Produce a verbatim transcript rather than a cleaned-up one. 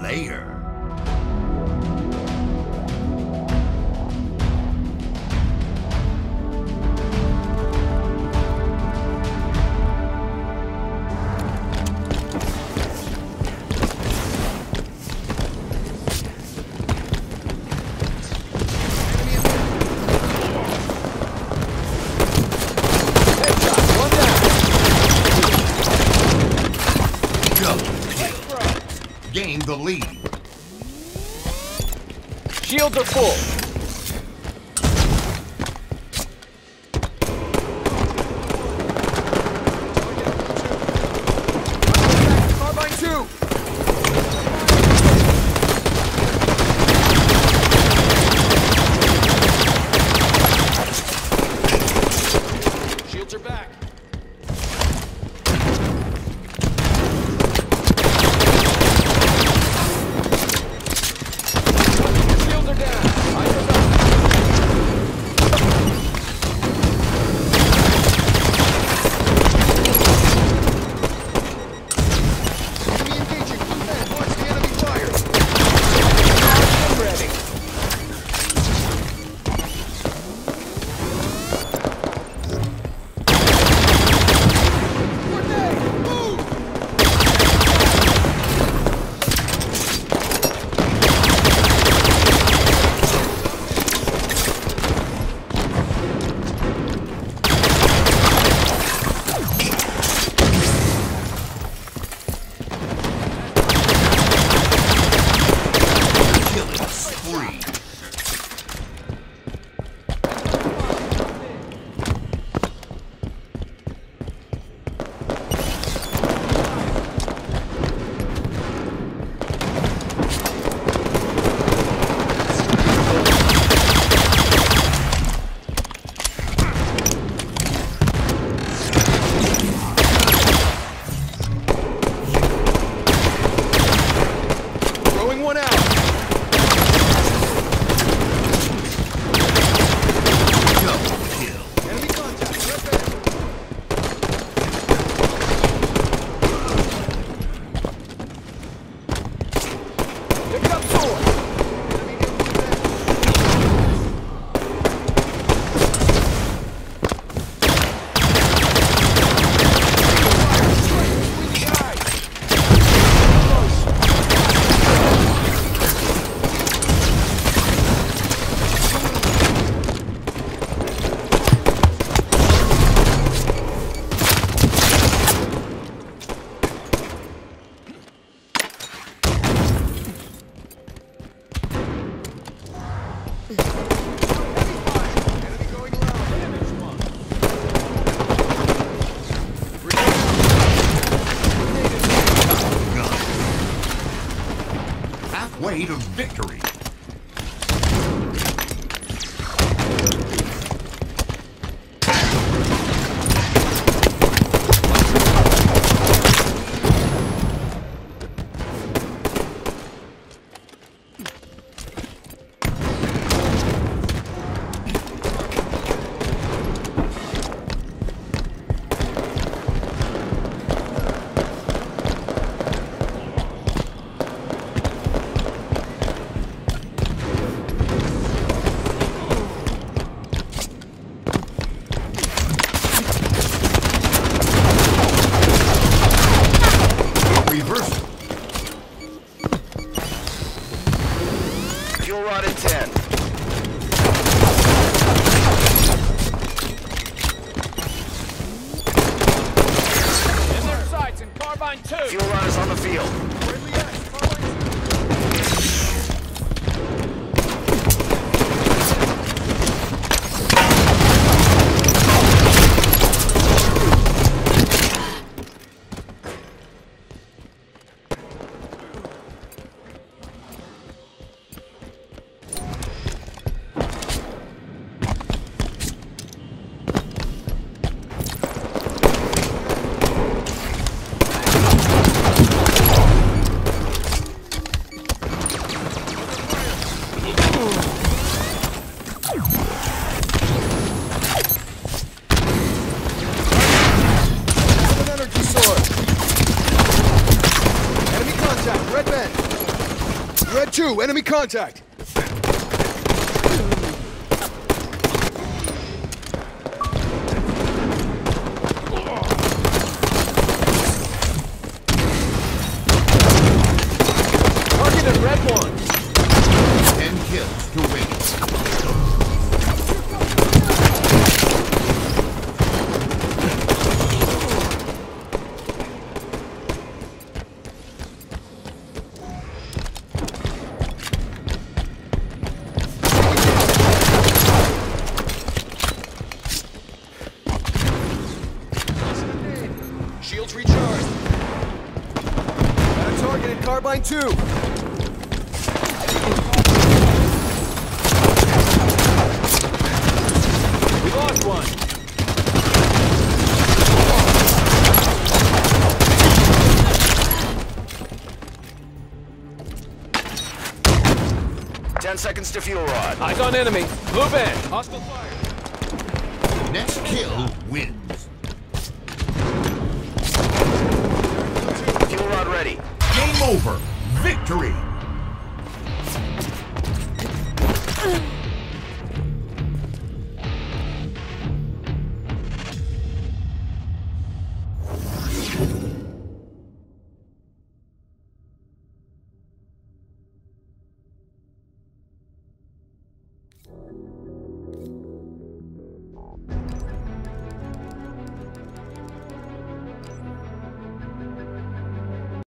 layer. Gain the lead. Shields are full. Carbine two. Shields are back. Way to victory. Fuel rod at ten. In their sights and carbine two. Fuel rod is on the field. Where we at? Carbine Red band. Red two, enemy contact! Target at red one. Ten kills to win. Shields recharged. Got a target at carbine two. We lost one. Ten seconds to fuel rod. Eyes on enemy. Move in. Hostile fire. Next kill wins. Fuel rod ready. Game over. Victory.